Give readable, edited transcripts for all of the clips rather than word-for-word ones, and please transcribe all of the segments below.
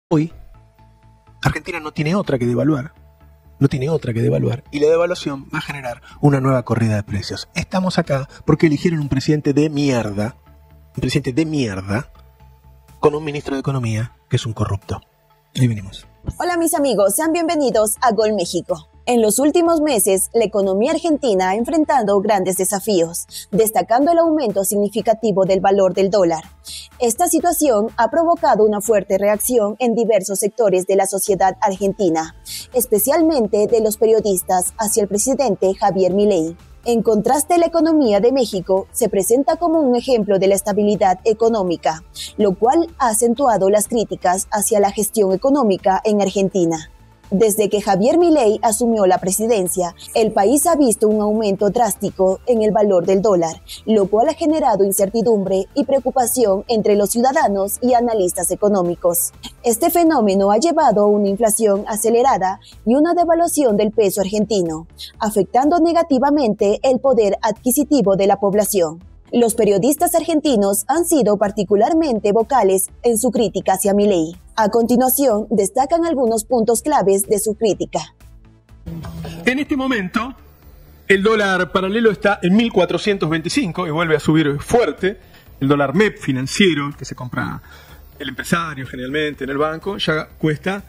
Hoy, Argentina no tiene otra que devaluar. No tiene otra que devaluar. Y la devaluación va a generar una nueva corrida de precios. Estamos acá porque eligieron un presidente de mierda. Un presidente de mierda. Con un ministro de Economía que es un corrupto. Ahí venimos. Hola mis amigos, sean bienvenidos a Gol México. En los últimos meses, la economía argentina ha enfrentado grandes desafíos, destacando el aumento significativo del valor del dólar. Esta situación ha provocado una fuerte reacción en diversos sectores de la sociedad argentina, especialmente de los periodistas hacia el presidente Javier Milei. En contraste, la economía de México se presenta como un ejemplo de la estabilidad económica, lo cual ha acentuado las críticas hacia la gestión económica en Argentina. Desde que Javier Milei asumió la presidencia, el país ha visto un aumento drástico en el valor del dólar, lo cual ha generado incertidumbre y preocupación entre los ciudadanos y analistas económicos. Este fenómeno ha llevado a una inflación acelerada y una devaluación del peso argentino, afectando negativamente el poder adquisitivo de la población. Los periodistas argentinos han sido particularmente vocales en su crítica hacia Milei. A continuación, destacan algunos puntos claves de su crítica. En este momento, el dólar paralelo está en 1.425 y vuelve a subir fuerte. El dólar MEP financiero, que se compra el empresario generalmente en el banco, ya cuesta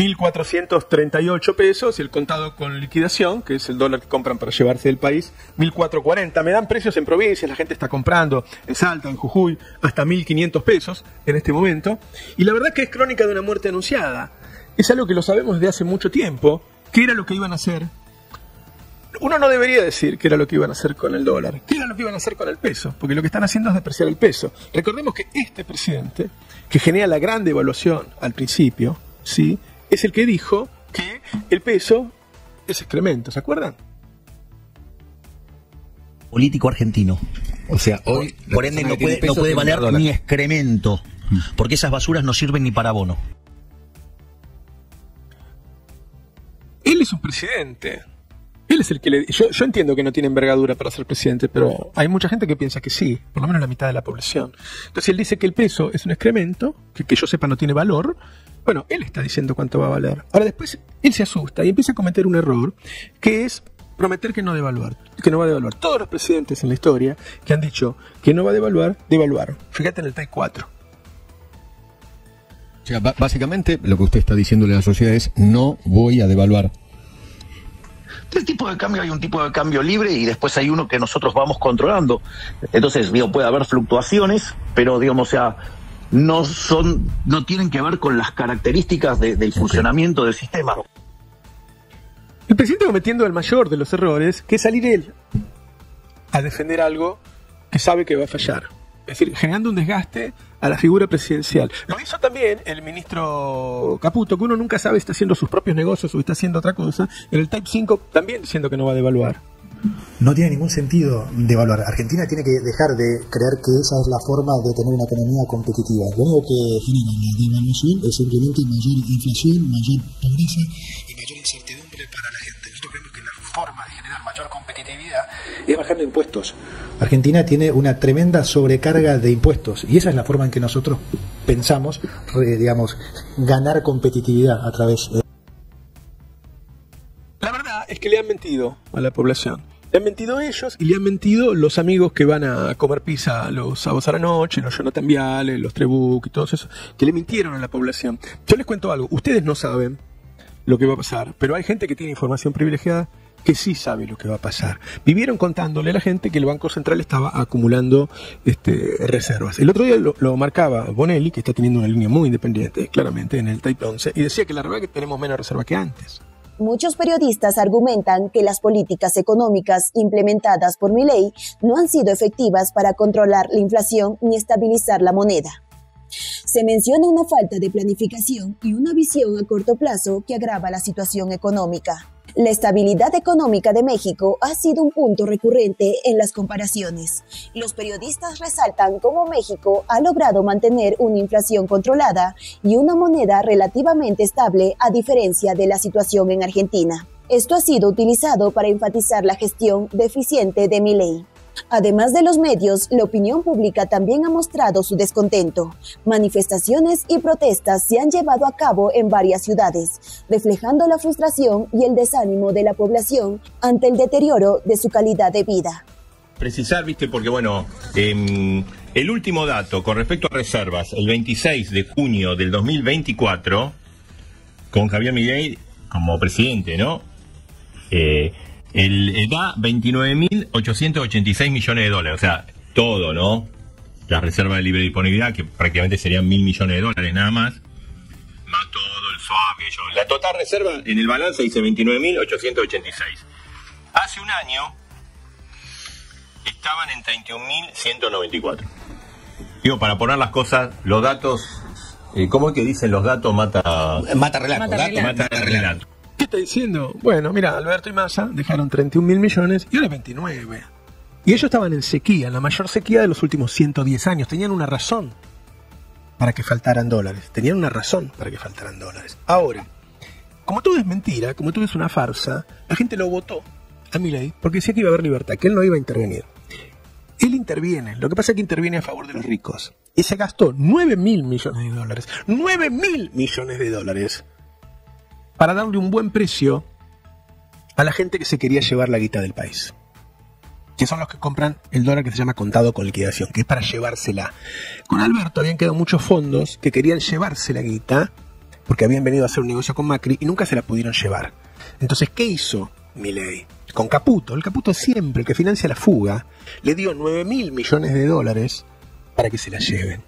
1.438 pesos y el contado con liquidación, que es el dólar que compran para llevarse del país, 1.440. Me dan precios en provincias, la gente está comprando en Salta, en Jujuy, hasta 1.500 pesos en este momento. Y la verdad que es crónica de una muerte anunciada. Es algo que lo sabemos desde hace mucho tiempo, que era lo que iban a hacer. Uno no debería decir qué era lo que iban a hacer con el dólar, qué era lo que iban a hacer con el peso, porque lo que están haciendo es depreciar el peso. Recordemos que este presidente, que genera la gran devaluación al principio, ¿sí?, es el que dijo que el peso es excremento, ¿se acuerdan? Político argentino. O sea, hoy por ende no puede valer ni excremento, porque esas basuras no sirven ni para abono. Él es un presidente. Él es el que yo entiendo que no tiene envergadura para ser presidente, pero hay mucha gente que piensa que sí, por lo menos la mitad de la población. Entonces él dice que el peso es un excremento, que yo sepa no tiene valor. Bueno, él está diciendo cuánto va a valer. Ahora después él se asusta y empieza a cometer un error, que es prometer que no va a devaluar. Todos los presidentes en la historia que han dicho que no va a devaluar, devaluaron. Fíjate en el TAI 4. O sea, básicamente lo que usted está diciéndole a la sociedad es: no voy a devaluar. Del tipo de cambio hay un tipo de cambio libre y después hay uno que nosotros vamos controlando. Entonces, puede haber fluctuaciones, pero o sea, no tienen que ver con las características del funcionamiento del sistema. El presidente cometiendo el mayor de los errores, que es salir él a defender algo que sabe que va a fallar. Es decir, generando un desgaste a la figura presidencial. Lo hizo también el ministro Caputo, que uno nunca sabe si está haciendo sus propios negocios o está haciendo otra cosa, en el Type 5 también diciendo que no va a devaluar. No tiene ningún sentido devaluar. Argentina tiene que dejar de creer que esa es la forma de tener una economía competitiva. Lo único que genera la devaluación es simplemente mayor inflación, mayor pobreza y mayor incertidumbre para la gente. Nosotros creemos que la forma de generar mayor competitividad es bajando impuestos. Argentina tiene una tremenda sobrecarga de impuestos y esa es la forma en que nosotros pensamos, ganar competitividad a través de... La verdad es que le han mentido a la población. Le han mentido ellos y le han mentido los amigos que van a comer pizza los sábados a la noche, los Jonathan Viale, los Trebuch y todos esos, que le mintieron a la población. Yo les cuento algo, ustedes no saben lo que va a pasar, pero hay gente que tiene información privilegiada que sí sabe lo que va a pasar. Vivieron contándole a la gente que el Banco Central estaba acumulando reservas. El otro día lo marcaba Bonelli, que está teniendo una línea muy independiente, claramente, en el Type 11, y decía que la verdad es que tenemos menos reserva que antes. Muchos periodistas argumentan que las políticas económicas implementadas por Milei no han sido efectivas para controlar la inflación ni estabilizar la moneda. Se menciona una falta de planificación y una visión a corto plazo que agrava la situación económica. La estabilidad económica de México ha sido un punto recurrente en las comparaciones. Los periodistas resaltan cómo México ha logrado mantener una inflación controlada y una moneda relativamente estable a diferencia de la situación en Argentina. Esto ha sido utilizado para enfatizar la gestión deficiente de Milei. Además de los medios, la opinión pública también ha mostrado su descontento. Manifestaciones y protestas se han llevado a cabo en varias ciudades, reflejando la frustración y el desánimo de la población ante el deterioro de su calidad de vida. Precisar, viste, porque bueno, el último dato con respecto a reservas, el 26 de junio del 2024, con Javier Milei como presidente, ¿no? Da 29.886 millones de dólares, o sea, todo, ¿no? La reserva de libre disponibilidad, que prácticamente serían 1.000 millones de dólares nada más, más todo el swap, la total reserva en el balance dice 29.886. Hace un año estaban en 31.194. Digo, para poner las cosas, los datos, ¿cómo es que dicen los datos? Mata relato. ¿Qué está diciendo? Bueno, mira, Alberto y Massa dejaron 31.000 millones y ahora 29. Y ellos estaban en sequía, en la mayor sequía de los últimos 110 años. Tenían una razón para que faltaran dólares. Ahora, como todo es mentira, como todo es una farsa, la gente lo votó a Milei porque decía que iba a haber libertad, que él no iba a intervenir. Él interviene, lo que pasa es que interviene a favor de los ricos. Y se gastó 9.000 millones de dólares. 9.000 millones de dólares. Para darle un buen precio a la gente que se quería llevar la guita del país. Que son los que compran el dólar que se llama contado con liquidación, que es para llevársela. Con Alberto habían quedado muchos fondos que querían llevarse la guita, porque habían venido a hacer un negocio con Macri y nunca se la pudieron llevar. Entonces, ¿qué hizo Milei? Con Caputo, el Caputo siempre, el que financia la fuga, le dio 9.000 millones de dólares para que se la lleven.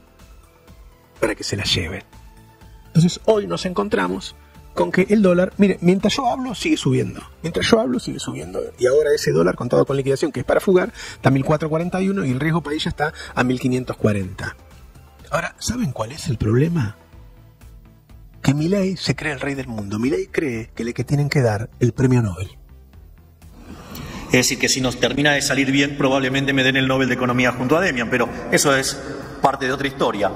Entonces, hoy nos encontramos con que el dólar, mire, mientras yo hablo sigue subiendo. Y ahora ese dólar contado con liquidación, que es para fugar, está a 1.441 y el riesgo Padilla está a 1.540. Ahora, ¿saben cuál es el problema? Que Milei se cree el rey del mundo. Milei cree que le tienen que dar el premio Nobel. Es decir, que si nos termina de salir bien, probablemente me den el Nobel de Economía junto a Demian, pero eso es parte de otra historia.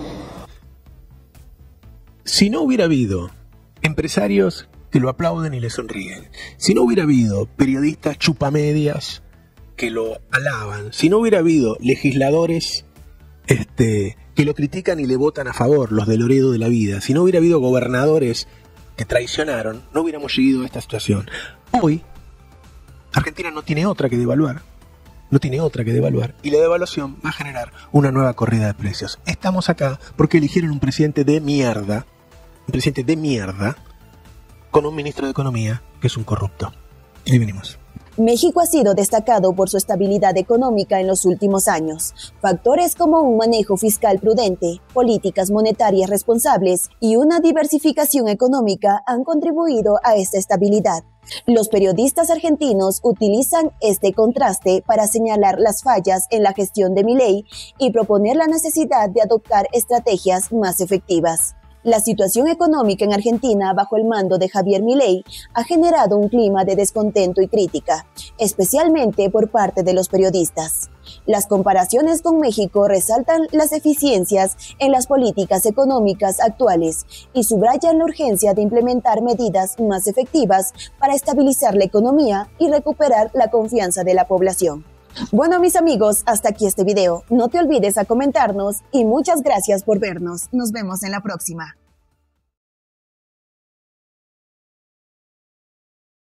Si no hubiera habido empresarios que lo aplauden y le sonríen, si no hubiera habido periodistas chupamedias que lo alaban, si no hubiera habido legisladores que lo critican y le votan a favor, los de Loredo de la vida, si no hubiera habido gobernadores que traicionaron, no hubiéramos llegado a esta situación. Hoy, Argentina no tiene otra que devaluar. Y la devaluación va a generar una nueva corrida de precios. Estamos acá porque eligieron un presidente de mierda, con un ministro de Economía que es un corrupto. Ahí venimos. México ha sido destacado por su estabilidad económica en los últimos años. Factores como un manejo fiscal prudente, políticas monetarias responsables y una diversificación económica han contribuido a esta estabilidad. Los periodistas argentinos utilizan este contraste para señalar las fallas en la gestión de Milei y proponer la necesidad de adoptar estrategias más efectivas. La situación económica en Argentina bajo el mando de Javier Milei ha generado un clima de descontento y crítica, especialmente por parte de los periodistas. Las comparaciones con México resaltan las eficiencias en las políticas económicas actuales y subrayan la urgencia de implementar medidas más efectivas para estabilizar la economía y recuperar la confianza de la población. Bueno, mis amigos, hasta aquí este video. No te olvides a comentarnos y muchas gracias por vernos. Nos vemos en la próxima.